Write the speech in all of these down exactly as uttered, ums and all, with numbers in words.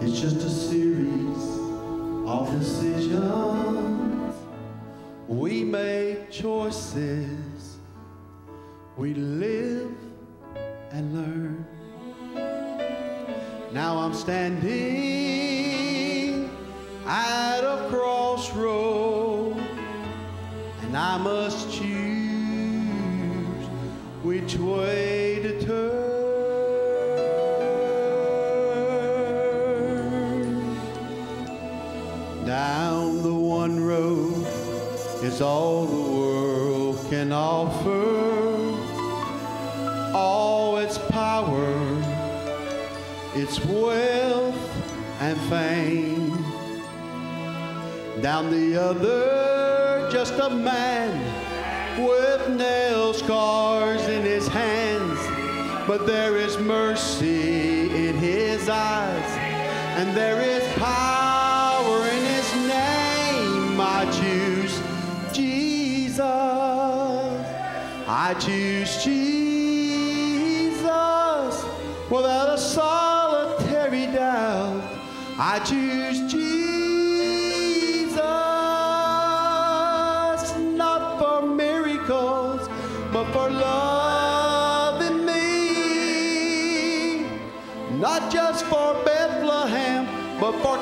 It's just a series of decisions. We make choices. We live and learn. Now I'm standing at a crossroad, and I must choose which way to turn. Down the one road is all the world can offer. All its power, its wealth and fame. Down the other, just a man with nail scars in his hands. But there is mercy in his eyes, and there is power in his name. I choose Jesus. I choose Jesus without a solitary doubt. I choose Jesus, not for miracles, but for love in me. Not just for Bethlehem, but for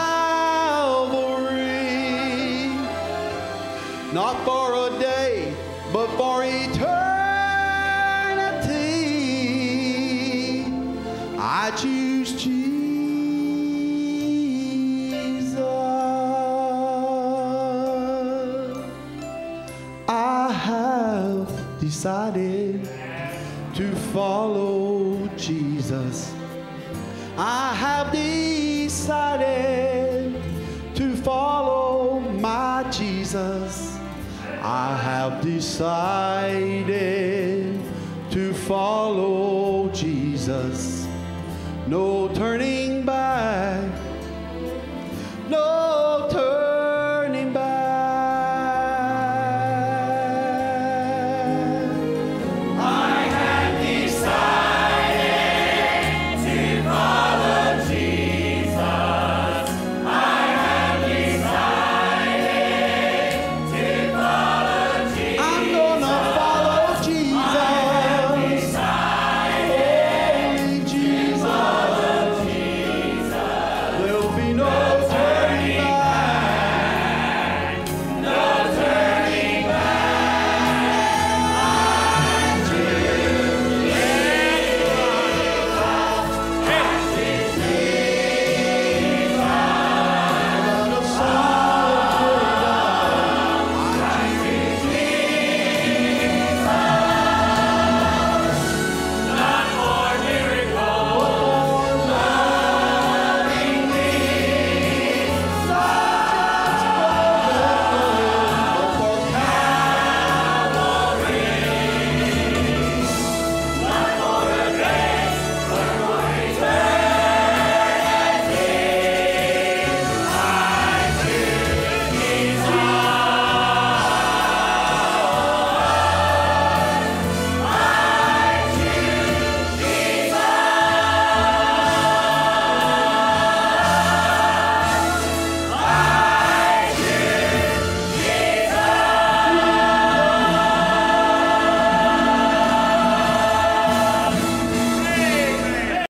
Calvary. Not for a day, but for eternity. I choose Jesus. I have decided to follow Jesus. I have decided to follow my Jesus. I have decided to follow Jesus. No turning back,